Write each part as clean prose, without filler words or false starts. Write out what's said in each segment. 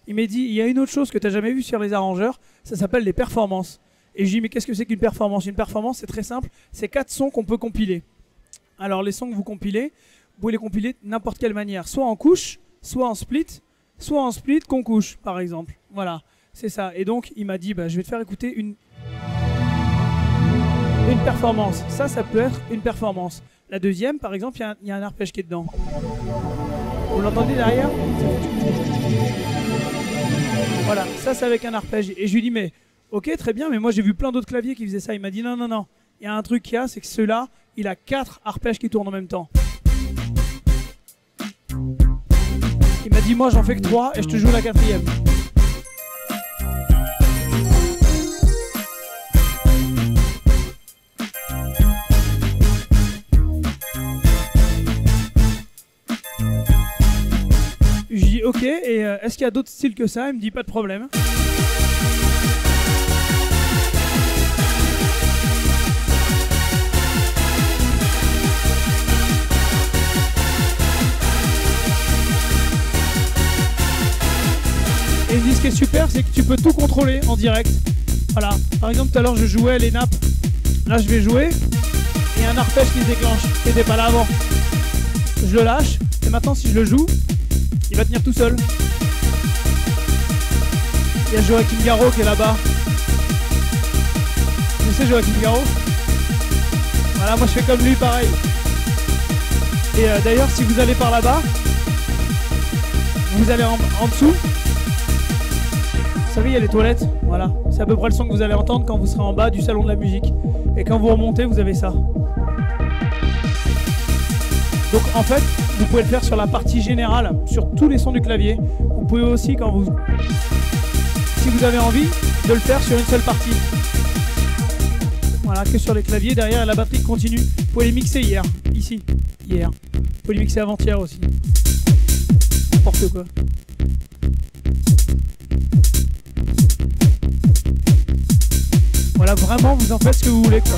Il m'a dit, il y a une autre chose que tu n'as jamais vue sur les arrangeurs, ça s'appelle les performances. Et je lui ai dit, mais qu'est-ce que c'est qu'une performance? Une performance, c'est très simple, c'est 4 sons qu'on peut compiler. Alors les sons que vous compilez, vous pouvez les compiler de n'importe quelle manière, soit en couche, soit en split qu'on couche, par exemple. Voilà, c'est ça. Et donc, il m'a dit, bah, je vais te faire écouter une performance. Ça peut être une performance. La deuxième, par exemple, il y a un arpège qui est dedans. Vous l'entendez derrière? Voilà, ça c'est avec un arpège. Et je lui dis, mais ok, très bien, mais moi j'ai vu plein d'autres claviers qui faisaient ça. Il m'a dit, non, non, non. Il y a un truc qu'il y a, c'est que celui-là, il a 4 arpèges qui tournent en même temps. Il m'a dit, moi j'en fais que 3 et je te joue la 4e. Je lui dis ok, et est-ce qu'il y a d'autres styles que ça? Il me dit pas de problème. Et il me dit ce qui est super, c'est que tu peux tout contrôler en direct. Voilà, par exemple tout à l'heure je jouais les nappes, là je vais jouer, et un arpège qui se déclenche, qui n'était pas là avant. Je le lâche, et maintenant si je le joue, il va tenir tout seul. Il y a Joachim Garraud qui est là-bas. Vous savez Joachim Garraud? Voilà, moi je fais comme lui, pareil. Et d'ailleurs, si vous allez par là-bas, vous allez en dessous. Vous savez, il y a les toilettes. Voilà, c'est à peu près le son que vous allez entendre quand vous serez en bas du salon de la musique. Et quand vous remontez, vous avez ça. Donc en fait, vous pouvez le faire sur la partie générale, sur tous les sons du clavier. Vous pouvez aussi, si vous avez envie, de le faire sur une seule partie. Voilà, que sur les claviers, derrière la batterie continue. Vous pouvez les mixer hier. Vous pouvez les mixer avant-hier aussi. N'importe quoi. Voilà, vraiment, vous en faites ce que vous voulez, quoi.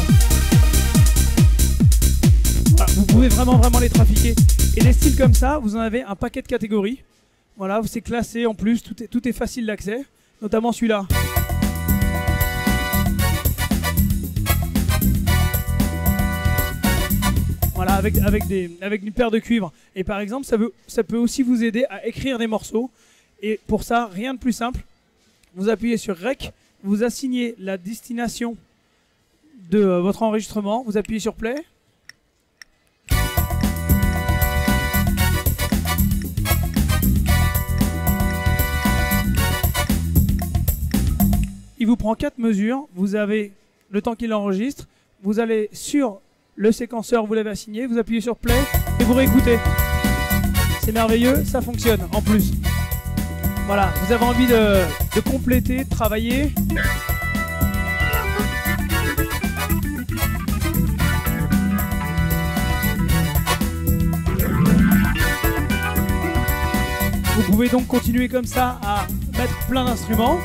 Voilà, vous pouvez vraiment les trafiquer. Et des styles comme ça, vous en avez un paquet de catégories. Voilà, c'est classé en plus, tout est facile d'accès, notamment celui-là. Voilà, avec une paire de cuivres. Et par exemple, ça peut aussi vous aider à écrire des morceaux. Et pour ça, rien de plus simple. Vous appuyez sur Rec, vous assignez la destination de votre enregistrement, vous appuyez sur Play. Il vous prend 4 mesures, vous avez le temps qu'il enregistre, vous allez sur le séquenceur, vous l'avez assigné, vous appuyez sur Play et vous réécoutez. C'est merveilleux, ça fonctionne en plus. Voilà, vous avez envie de compléter, de travailler. Vous pouvez donc continuer comme ça à mettre plein d'instruments.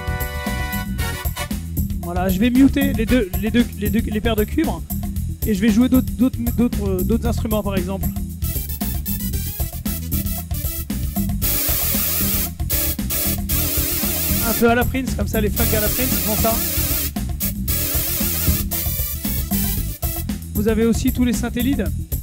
Voilà, je vais muter les paires de cuivres et je vais jouer d'autres instruments par exemple. Un peu à la Prince, comme ça les funk à la Prince font ça. Vous avez aussi tous les synthé-leads.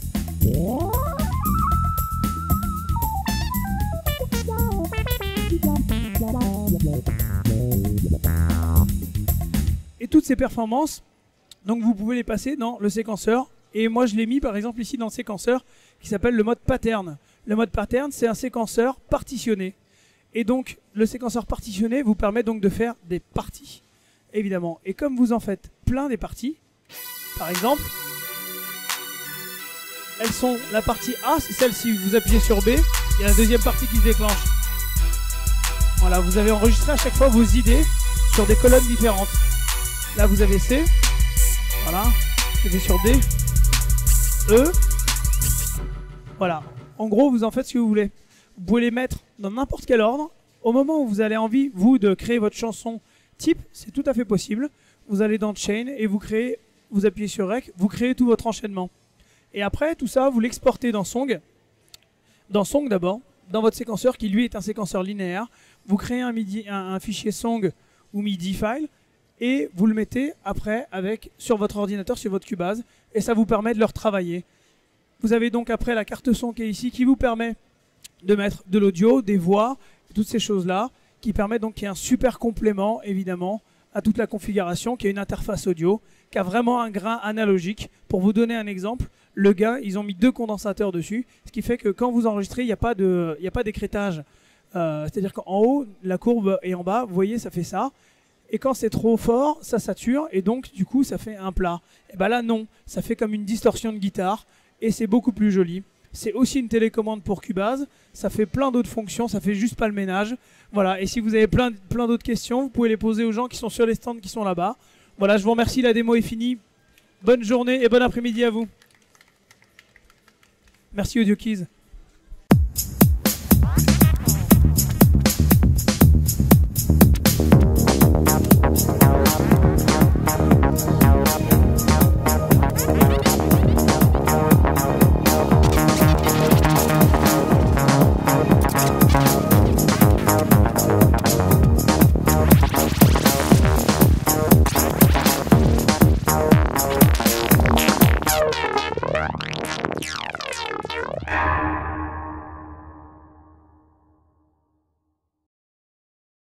Et toutes ces performances, donc vous pouvez les passer dans le séquenceur. Et moi je l'ai mis par exemple ici dans le séquenceur qui s'appelle le mode pattern. Le mode pattern, c'est un séquenceur partitionné. Et donc le séquenceur partitionné vous permet donc de faire des parties, évidemment. Et comme vous en faites plein des parties, par exemple, elles sont la partie A, c'est celle-ci, vous appuyez sur B, il y a la deuxième partie qui se déclenche. Voilà, vous avez enregistré à chaque fois vos idées sur des colonnes différentes. Là vous avez C, voilà, vous avez sur D, E, voilà. En gros vous en faites ce que vous voulez. Vous pouvez les mettre dans n'importe quel ordre. Au moment où vous avez envie, vous, de créer votre chanson type, c'est tout à fait possible. Vous allez dans Chain et vous appuyez sur Rec, vous créez tout votre enchaînement. Et après, tout ça, vous l'exportez dans Song. Dans Song d'abord, dans votre séquenceur qui lui est un séquenceur linéaire. vous créez un fichier song ou MIDI file et vous le mettez après sur votre ordinateur, sur votre Cubase, et ça vous permet de le retravailler. Vous avez donc après la carte son qui est ici qui vous permet de mettre de l'audio, des voix, toutes ces choses-là, qui permettent donc qu'il y ait un super complément évidemment à toute la configuration, qui a une interface audio, qui a vraiment un grain analogique. Pour vous donner un exemple, le gars, ils ont mis 2 condensateurs dessus, ce qui fait que quand vous enregistrez, il n'y a pas d'écrêtage. C'est-à-dire qu'en haut, la courbe est en bas, vous voyez, ça fait ça. Et quand c'est trop fort, ça sature, et donc du coup, ça fait un plat. Et bien là, non, ça fait comme une distorsion de guitare, et c'est beaucoup plus joli. C'est aussi une télécommande pour Cubase, ça fait plein d'autres fonctions, ça fait juste pas le ménage. Voilà, et si vous avez plein d'autres questions, vous pouvez les poser aux gens qui sont sur les stands qui sont là-bas. Voilà, je vous remercie, la démo est finie. Bonne journée et bon après-midi à vous. Merci AudioKeys.